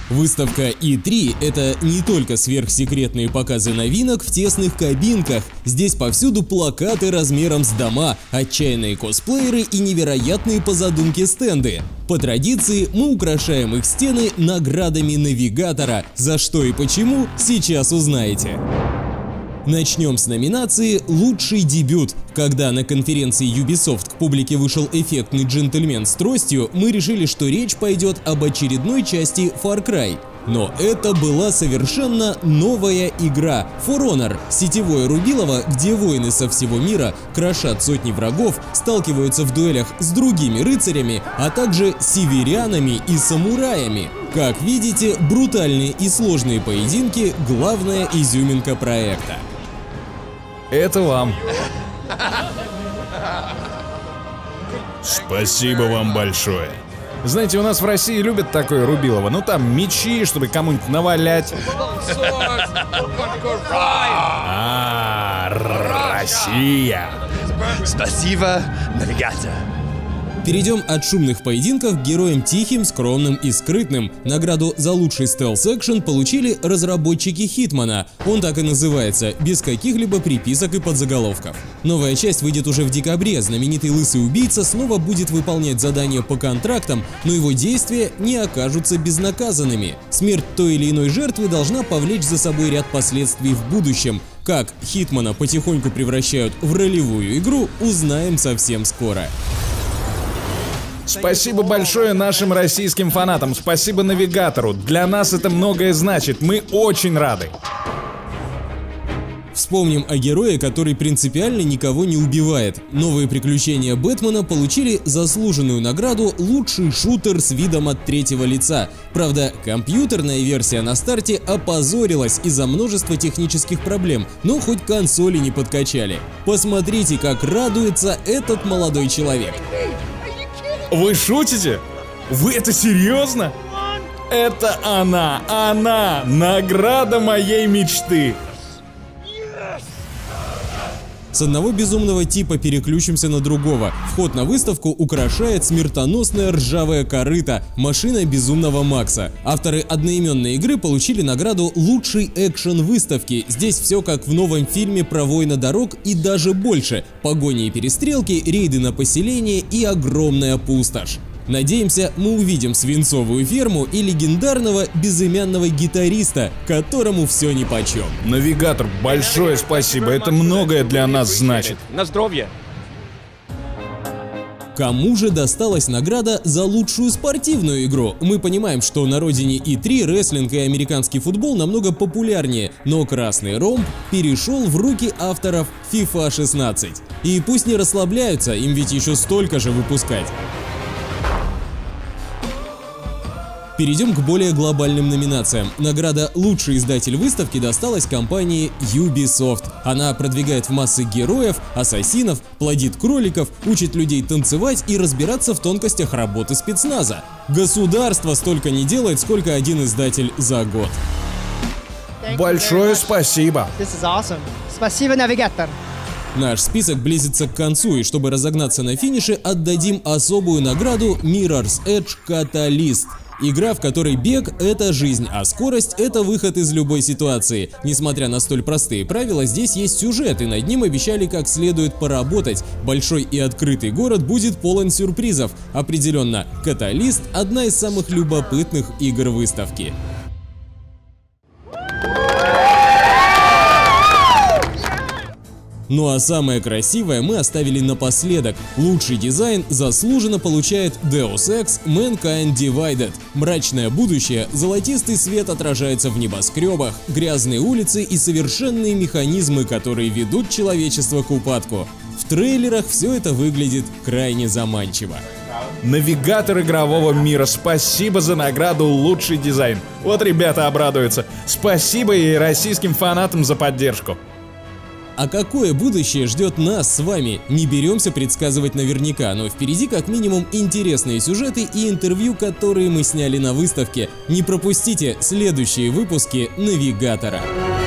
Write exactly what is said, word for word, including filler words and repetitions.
Выставка и три – это не только сверхсекретные показы новинок в тесных кабинках. Здесь повсюду плакаты размером с дома, отчаянные косплееры и невероятные по задумке стенды. По традиции мы украшаем их стены наградами навигатора. За что и почему – сейчас узнаете. Начнем с номинации «Лучший дебют». Когда на конференции Ubisoft к публике вышел эффектный джентльмен с тростью, мы решили, что речь пойдет об очередной части Far Cry. Но это была совершенно новая игра For Honor, сетевое рубилово, где воины со всего мира крошат сотни врагов, сталкиваются в дуэлях с другими рыцарями, а также северянами и самураями. Как видите, брутальные и сложные поединки – главная изюминка проекта. Это вам. Спасибо вам большое. Знаете, у нас в России любят такое рубилово. Ну там мечи, чтобы кому-нибудь навалять. А, Россия. Спасибо, навигатор. Перейдем от шумных поединков к героям тихим, скромным и скрытным. Награду за лучший стелс-экшен получили разработчики Хитмана. Он так и называется, без каких-либо приписок и подзаголовков. Новая часть выйдет уже в декабре. Знаменитый лысый убийца снова будет выполнять задания по контрактам, но его действия не окажутся безнаказанными. Смерть той или иной жертвы должна повлечь за собой ряд последствий в будущем. Как Хитмана потихоньку превращают в ролевую игру, узнаем совсем скоро. Спасибо большое нашим российским фанатам, спасибо навигатору. Для нас это многое значит, мы очень рады. Вспомним о герое, который принципиально никого не убивает. Новые приключения Бэтмена получили заслуженную награду «Лучший шутер с видом от третьего лица». Правда, компьютерная версия на старте опозорилась из-за множества технических проблем, но хоть консоли не подкачали. Посмотрите, как радуется этот молодой человек. Вы шутите? Вы это серьезно? Это она, она, награда моей мечты. С одного безумного типа переключимся на другого. Вход на выставку украшает смертоносная ржавая корыта, машина безумного Макса. Авторы одноименной игры получили награду «Лучший экшен выставки». Здесь все как в новом фильме про войны дорог и даже больше. Погони и перестрелки, рейды на поселение и огромная пустошь. Надеемся, мы увидим свинцовую ферму и легендарного безымянного гитариста, которому все нипочем. Навигатор, большое спасибо, это многое для нас значит. На здоровье. Кому же досталась награда за лучшую спортивную игру? Мы понимаем, что на родине и три рестлинг и американский футбол намного популярнее, но красный ромб перешел в руки авторов FIFA шестнадцать. И пусть не расслабляются, им ведь еще столько же выпускать. Перейдем к более глобальным номинациям. Награда «Лучший издатель выставки» досталась компании Ubisoft. Она продвигает в массы героев, ассасинов, плодит кроликов, учит людей танцевать и разбираться в тонкостях работы спецназа. Государство столько не делает, сколько один издатель за год. Большое спасибо. Awesome. Спасибо, навигатор. Наш список близится к концу, и чтобы разогнаться на финише, отдадим особую награду Mirror's Edge Catalyst. Игра, в которой бег – это жизнь, а скорость – это выход из любой ситуации. Несмотря на столь простые правила, здесь есть сюжет, и над ним обещали как следует поработать. Большой и открытый город будет полон сюрпризов. Определенно, Каталист – одна из самых любопытных игр выставки. Ну а самое красивое мы оставили напоследок. Лучший дизайн заслуженно получает Deus Ex Mankind Divided. Мрачное будущее, золотистый свет отражается в небоскребах, грязные улицы и совершенные механизмы, которые ведут человечество к упадку. В трейлерах все это выглядит крайне заманчиво. Навигатор игрового мира, спасибо за награду «Лучший дизайн». Вот ребята обрадуются. Спасибо и российским фанатам за поддержку. А какое будущее ждет нас с вами? Не беремся предсказывать наверняка, но впереди как минимум интересные сюжеты и интервью, которые мы сняли на выставке. Не пропустите следующие выпуски «Навигатора».